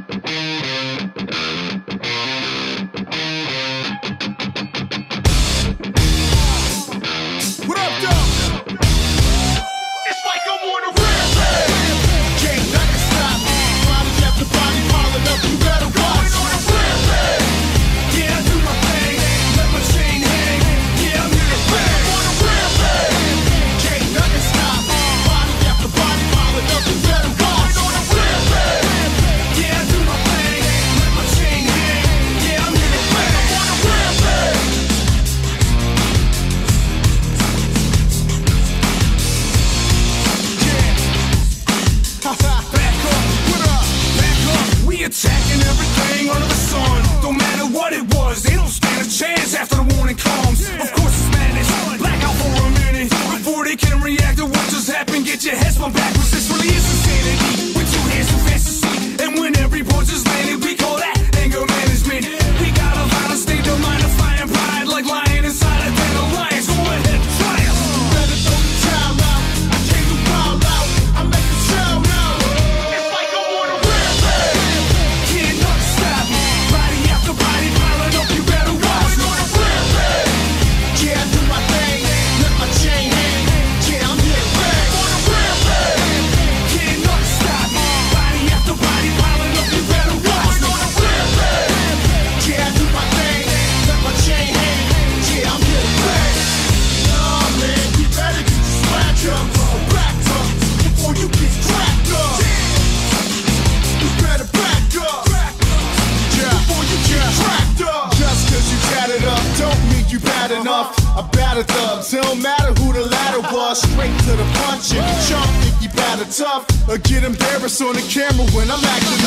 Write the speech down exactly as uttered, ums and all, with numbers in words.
What up, dog? It's like I'm on a rampage. Can't nothing stop me. Body after body piling up, you better watch. On a rampage. Yeah, I do my thing. Let my chain hang. Yeah, I'm in a bang. On a rampage. Can't nothing stop me. Body after body piling up, you better watch. On a rampage. Yeah, I do my thing. Let my chain hang. Yeah, I'm in a bang. On a rampage. Back up, what up? Back up. We attacking everything under the sun. Don't matter what it was, they don't stand a chance after the warning comes. Of course it's madness, blackout for a minute before they can react to what just happened. Get your head spun backwards. This really is insanity. With two hands too fast to see, and when every punch is landed, we call that anger management. We got a violent state of mind, a fire pride like lion inside a den of lions. Go ahead, try it. Better throw the towel out. I came to wild out. I make a shout out. It's like I'm on a rampage. Can't nothing stop me. Body after body piling up, you better watch. On a rampage. Yeah, I do my thing. Let my chain hang. Yeah, I'm here bang. On a rampage. Can't nothing stop me. Body after body piling up, you better watch. On a rampage. Yeah, I do my thing. Let my chain hang. Yeah, I'm here bang. Nah, man, you better get your swag up or back up before you get cracked up. You better back up. Yeah, before you get cracked up. Just cause you tatted up don't mean you bad enough. I batter thugs, it don't matter who the latter was. Straight to the punch, if you chump, think you bad or tough, or get embarrassed on the camera when I'm acting